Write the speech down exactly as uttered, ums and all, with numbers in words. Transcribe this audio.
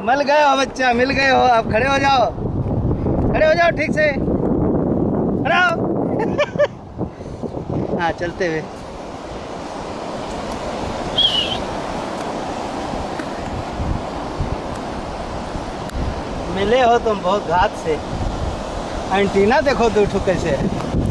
मिल गए हो बच्चा, मिल गए हो। आप खड़े हो जाओ, खड़े हो जाओ ठीक से, खड़े हो। हाँ चलते हुए। मिले हो तुम बहुत घात से। एंटीना देखो दो ठो कैसे है।